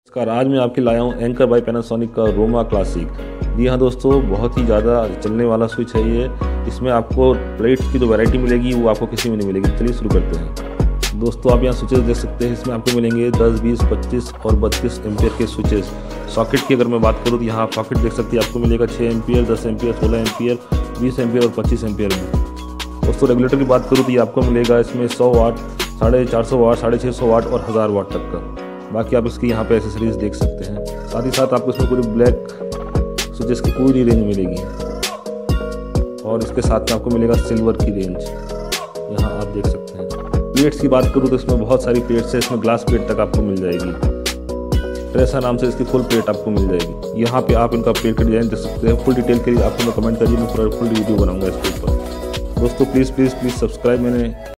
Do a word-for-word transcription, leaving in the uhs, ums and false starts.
नमस्कार। आज मैं आपके लाया हूँ एंकर बाय पैनासोनिक का रोमा क्लासिक। जी हाँ दोस्तों, बहुत ही ज़्यादा चलने वाला स्विच है ये। इसमें आपको प्लेट्स की जो वैरायटी मिलेगी वो आपको किसी में नहीं मिलेगी। चलिए शुरू करते हैं। दोस्तों आप यहाँ स्विचेस देख सकते हैं। इसमें आपको मिलेंगे दस, बीस, पच्चीस और बत्तीस एम्पियर के स्विचेस। सॉकेट की अगर मैं बात करूँ तो यहाँ आप सॉकेट देख सकते हैं। आपको मिलेगा छः एम्पियर, दस एम्पियर, सोलह एम्पियर, बीस एम्पियर और पच्चीस एम्पियर में। दोस्तों रेगुलेटर की बात करूँ तो ये आपको मिलेगा इसमें सौ वाट, साढ़े चार सौ वाट, साढ़े छः सौ वाट और हज़ार वाट तक का। बाकी आप इसकी यहाँ पे एसेसरीज देख सकते हैं। साथ ही साथ आपको इसमें पूरी ब्लैक स्विचेस की पूरी रेंज मिलेगी और इसके साथ में आपको मिलेगा सिल्वर की रेंज। यहाँ आप देख सकते हैं। प्लेट्स की बात करूँ तो इसमें बहुत सारी प्लेट्स है। इसमें ग्लास प्लेट तक आपको मिल जाएगी। ट्रेसा नाम से इसकी फुल प्लेट आपको मिल जाएगी। यहाँ पे आप इनका प्लेट का डिजाइन देख सकते हैं। फुल डिटेल के लिए आपको मैं कमेंट करिए, मैं पूरा फुल वीडियो बनाऊंगा इसके ऊपर। दोस्तों प्लीज़ प्लीज़ प्लीज़ सब्सक्राइब मैंने